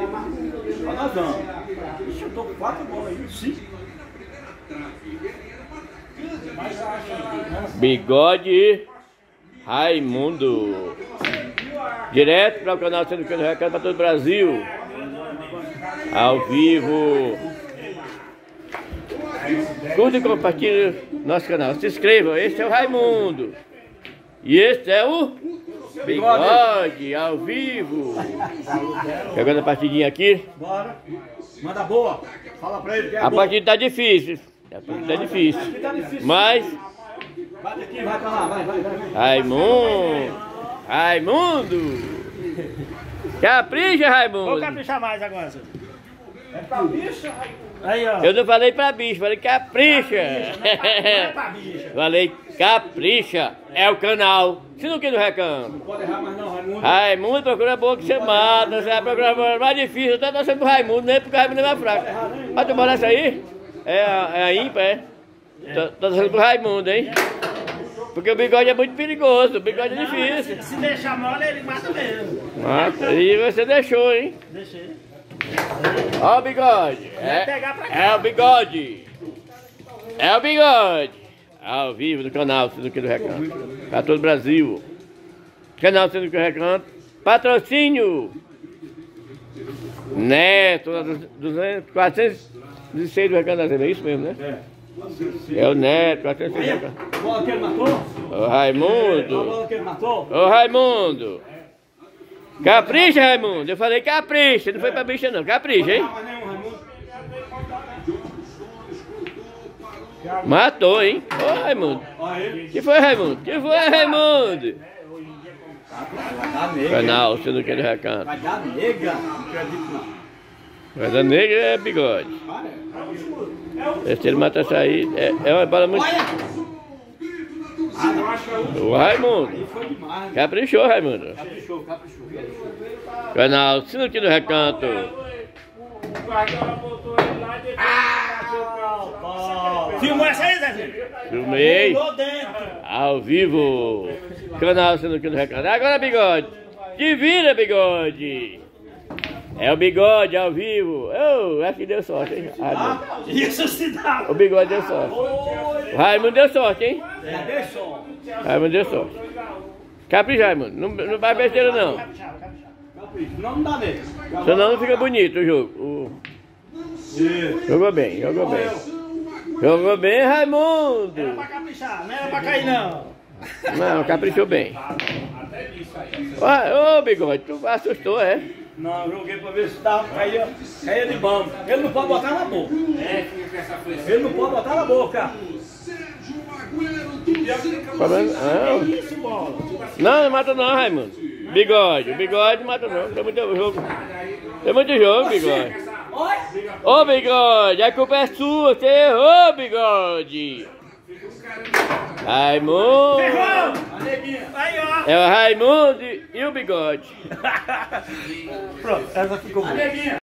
Olha nós vamos. Ixi, eu tô com 4 bolas aí, 5. Bigode Raimundo. Direto para o canal Sendo Que No Recanto para todo o Brasil. Ao vivo. Curta e compartilhe nosso canal. Se inscrevam. Este é o Raimundo. E este é o Bigode ao vivo. Pegando a partidinha aqui. Bora. Manda boa. Fala pra ele que é a partida tá difícil. A partida tá difícil. Mas bate aqui, vai pra lá, vai. Raimundo. Capricha, Raimundo. Vou caprichar mais agora, senhor. É pra bicha, Raimundo. Aí, ó. Eu não falei pra bicho, falei capricha. Não é pra bicha. Falei capricha. É o canal. Se não quer no Recanto. Não pode errar mais não, Raimundo. Raimundo procura boa que você mata. Você é programa mais difícil. Eu tô torcendo pro Raimundo, nem porque o Raimundo é mais fraco. Vai tomar essa aí? É a ímpar, é? Tô torcendo pro Raimundo, hein? Porque o bigode é muito perigoso. O bigode é difícil. Se deixar mole, ele mata mesmo. Mata. E você deixou, hein? Deixei. Ó o bigode. É o bigode. É o bigode. Ao vivo no canal Sendo Que No Recanto. Pra todo o Brasil. Canal Sendo Que No Recanto. Patrocínio. Neto. 406 do Recanto da Zema. É isso mesmo, né? É o Neto. 406 do Recanto. Bola que ele matou? Ô Raimundo. Bola que ele matou? Ô Raimundo. Capricha, Raimundo. Eu falei capricha. Não foi pra bicha não. Capricha, hein? Matou, hein? Ô Raimundo. Que foi, Raimundo? Que foi, Raimundo? Vai dar nega. Canal Sendo Que No Recanto. Vai dar nega. Não acredito não. Mas a negra é bigode. Se ele matar essa aí, é uma bala muito... O Raimundo. Foi demais. Caprichou, Raimundo. Caprichou. Canal Sendo Que No Recanto. Filmou essa aí, Zezinho? Filmei. Pulou dentro. Ao vivo. Canal Sendo Que No Recanto. Agora, bigode. Te vira, bigode. É o bigode ao vivo. Oh, acho que deu sorte, hein? Isso se dá. O bigode deu sorte. O Raimundo deu sorte, hein? Raimundo deu sorte. Capricha, Raimundo. Não vai besteira, não. Não dá nega. Senão não fica bonito o jogo. Jogou bem, jogou bem. Jogou bem, Raimundo. Era pra caprichar, não era pra cair, não. Não, caprichou bem. Ô, bigode, tu assustou, é? Não, joguei pra ver se dava, caía de bambo. Ele não pode botar na boca. Ele não pode botar na boca. Isso, bola. Não mata não, Raimundo. Bigode, o bigode mata não. Tem muito jogo. Tem muito jogo, bigode. Ô, bigode, a culpa é sua. Você errou, bigode. Raimundo. Aí, ó. É o Raimundo e o bigode. Pronto, essa ficou boa.